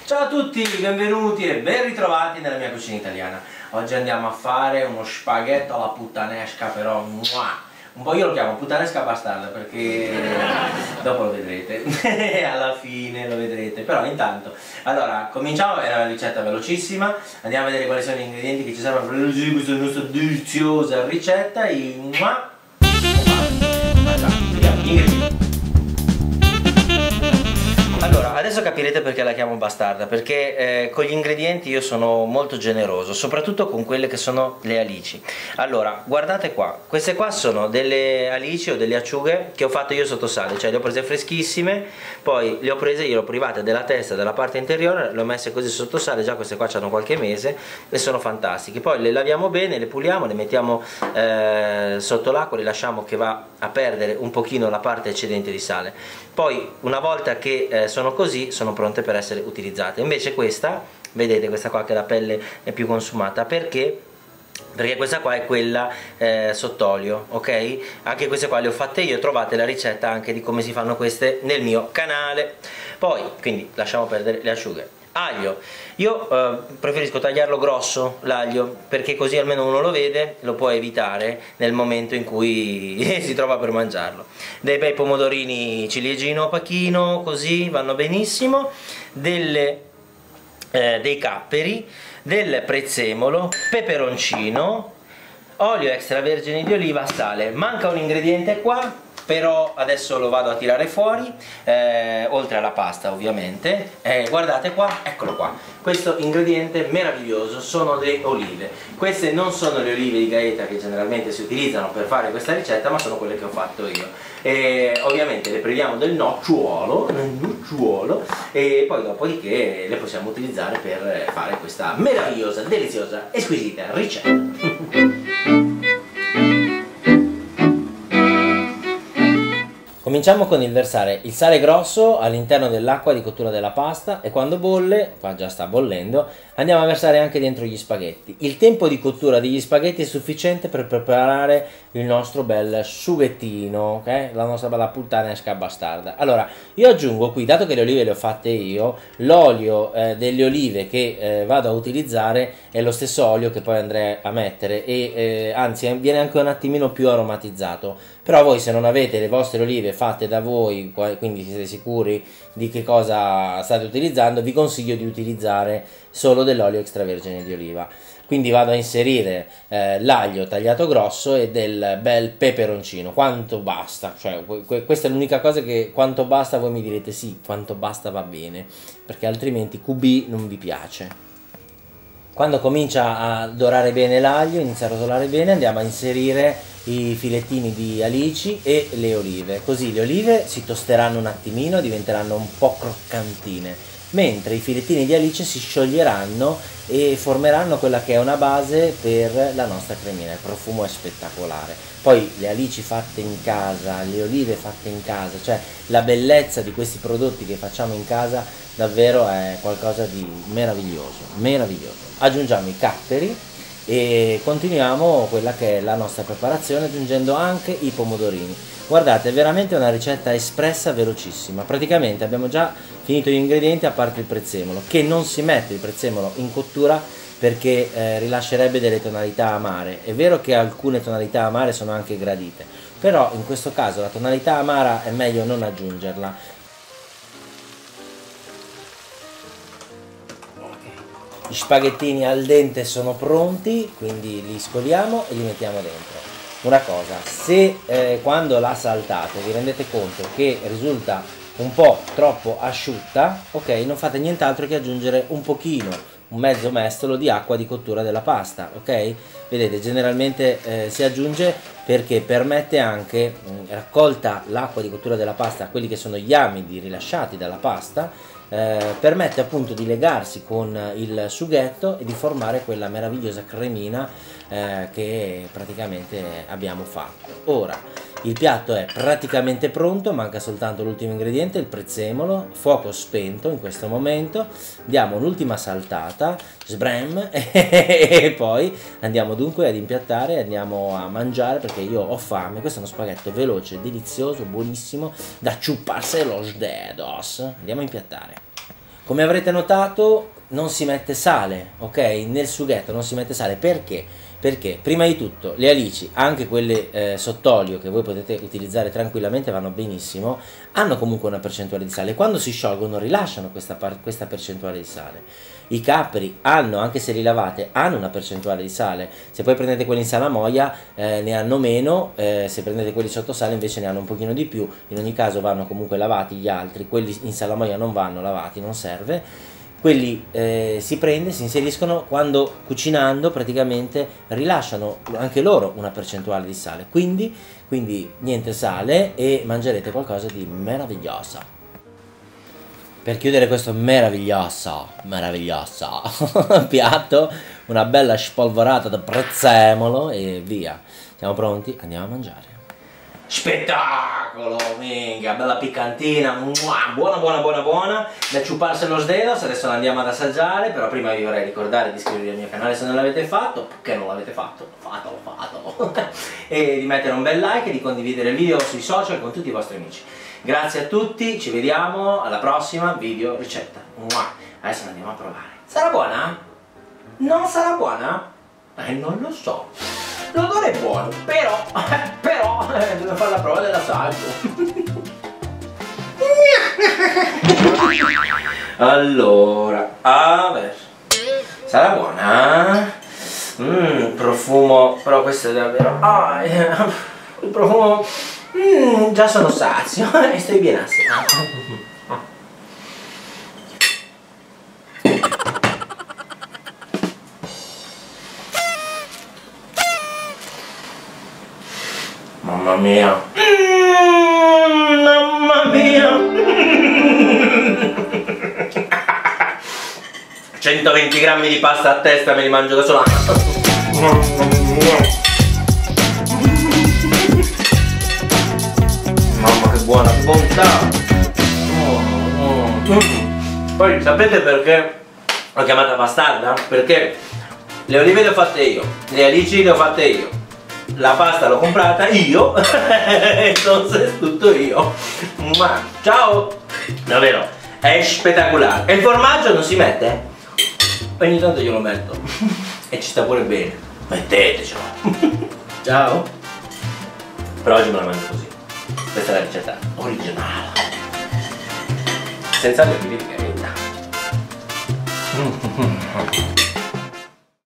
Ciao a tutti, benvenuti e ben ritrovati nella mia cucina italiana. Oggi andiamo a fare uno spaghetto alla puttanesca, però un po' io lo chiamo puttanesca bastarda perché dopo lo vedrete, alla fine lo vedrete, però intanto. Allora, cominciamo, è una ricetta velocissima, andiamo a vedere quali sono gli ingredienti che ci servono per realizzare questa nostra deliziosa ricetta e vediamo gli ingredienti. Allora, adesso capirete perché la chiamo bastarda, perché con gli ingredienti io sono molto generoso, soprattutto con quelle che sono le alici. Allora, guardate qua, queste qua sono delle alici o delle acciughe che ho fatto io sotto sale, cioè le ho prese freschissime, poi le ho prese, io le ho private della testa e della parte interiore, le ho messe così sotto sale, già queste qua hanno qualche mese e sono fantastiche. Poi le laviamo bene, le puliamo, le mettiamo sotto l'acqua, le lasciamo che va a perdere un pochino la parte eccedente di sale. Poi una volta che sono così, sono pronte per essere utilizzate. Invece questa, vedete, questa qua che la pelle è più consumata, perché questa qua è quella sott'olio, ok? Anche queste qua le ho fatte io, trovate la ricetta anche di come si fanno queste nel mio canale. Poi, quindi lasciamo perdere le asciughe. Aglio, io preferisco tagliarlo grosso l'aglio, perché così almeno uno lo vede, lo può evitare nel momento in cui si trova per mangiarlo. Dei bei pomodorini ciliegino pachino, così vanno benissimo, dei capperi, del prezzemolo, peperoncino, olio extravergine di oliva, sale. Manca un ingrediente qua, però adesso lo vado a tirare fuori, oltre alla pasta ovviamente. Guardate qua, eccolo qua, questo ingrediente meraviglioso sono le olive. Queste non sono le olive di Gaeta che generalmente si utilizzano per fare questa ricetta, ma sono quelle che ho fatto io. Ovviamente le priviamo del nocciuolo e poi dopodiché le possiamo utilizzare per fare questa meravigliosa, deliziosa, squisita ricetta. Cominciamo con il versare il sale grosso all'interno dell'acqua di cottura della pasta e quando bolle, qua già sta bollendo, andiamo a versare anche dentro gli spaghetti. Il tempo di cottura degli spaghetti è sufficiente per preparare il nostro bel sughettino, ok? La nostra bella puttanesca bastarda. Allora, io aggiungo qui, dato che le olive le ho fatte io, l'olio delle olive che vado a utilizzare è lo stesso olio che poi andrei a mettere e anzi viene anche un attimino più aromatizzato. Però voi, se non avete le vostre olive fatte da voi, quindi siete sicuri di che cosa state utilizzando, vi consiglio di utilizzare solo dell'olio extravergine di oliva. Quindi vado a inserire l'aglio tagliato grosso e del bel peperoncino. Quanto basta? Cioè, questa è l'unica cosa che quanto basta voi mi direte sì, quanto basta va bene, perché altrimenti QB non vi piace. Quando comincia a dorare bene l'aglio, inizia a rotolare bene, andiamo a inserire i filettini di alici e le olive. Così le olive si tosteranno un attimino, diventeranno un po' croccantine, mentre i filettini di alice si scioglieranno e formeranno quella che è una base per la nostra cremina. Il profumo è spettacolare. Poi le alici fatte in casa, le olive fatte in casa, cioè la bellezza di questi prodotti che facciamo in casa davvero è qualcosa di meraviglioso, meraviglioso. Aggiungiamo i capperi e continuiamo quella che è la nostra preparazione aggiungendo anche i pomodorini. Guardate, è veramente una ricetta espressa velocissima. Praticamente abbiamo già finito gli ingredienti a parte il prezzemolo, che non si mette il prezzemolo in cottura perché rilascerebbe delle tonalità amare. È vero che alcune tonalità amare sono anche gradite, però in questo caso la tonalità amara è meglio non aggiungerla. Gli spaghettini al dente sono pronti, quindi li scoliamo e li mettiamo dentro. Una cosa, se quando la saltate vi rendete conto che risulta un po' troppo asciutta, ok, non fate nient'altro che aggiungere un pochino, un mezzo mestolo di acqua di cottura della pasta, ok? Vedete, generalmente si aggiunge perché permette anche, raccolta l'acqua di cottura della pasta, quelli che sono gli amidi rilasciati dalla pasta, permette appunto di legarsi con il sughetto e di formare quella meravigliosa cremina che praticamente abbiamo fatto. Ora il piatto è praticamente pronto, manca soltanto l'ultimo ingrediente, il prezzemolo, fuoco spento in questo momento, diamo un'ultima saltata, sbram, e poi andiamo dunque ad impiattare e andiamo a mangiare perché io ho fame. Questo è uno spaghetto veloce, delizioso, buonissimo, da ciuparse los dedos. Andiamo a impiattare. Come avrete notato non si mette sale, ok? Nel sughetto non si mette sale, perché? Perché prima di tutto le alici, anche quelle sott'olio che voi potete utilizzare tranquillamente, vanno benissimo, hanno comunque una percentuale di sale, quando si sciolgono rilasciano questa percentuale di sale. I capperi hanno, anche se li lavate, hanno una percentuale di sale, se poi prendete quelli in salamoia ne hanno meno, se prendete quelli sotto sale invece ne hanno un pochino di più, in ogni caso vanno comunque lavati gli altri, quelli in salamoia non vanno lavati, non serve. Quelli si prende, si inseriscono quando cucinando praticamente rilasciano anche loro una percentuale di sale, quindi niente sale e mangerete qualcosa di meraviglioso. Per chiudere questo meraviglioso piatto, una bella spolverata di prezzemolo e via. Siamo pronti? Andiamo a mangiare. Spettacolo, minchia, bella piccantina, buona buona buona buona, da ciuparsi los dedos. Adesso la andiamo ad assaggiare, però prima vi vorrei ricordare di iscrivervi al mio canale se non l'avete fatto, che non l'avete fatto, fatelo, e di mettere un bel like e di condividere il video sui social con tutti i vostri amici. Grazie a tutti, ci vediamo alla prossima video ricetta. Adesso la andiamo a provare. Sarà buona? Non sarà buona? Non lo so. L'odore è buono, però devo fare la prova dell'assaggio. Allora, a ver, sarà buona? Profumo, però questo è davvero... il profumo... già sono sazio e stai benissimo. Mamma mia. Mamma mia. 120 grammi di pasta a testa me li mangio da sola. Mamma che buona, che bontà. Poi sapete perché l'ho chiamata bastarda? Perché le olive le ho fatte io, le alici le ho fatte io, la pasta l'ho comprata io, entonces tutto io. Ma ciao! Davvero, è spettacolare. E il formaggio non si mette? Ogni tanto io lo metto e ci sta pure bene. Mettetecelo. Ciao! Per oggi me la mangio così. Questa è la ricetta originale, senza gli olivi di gavetta.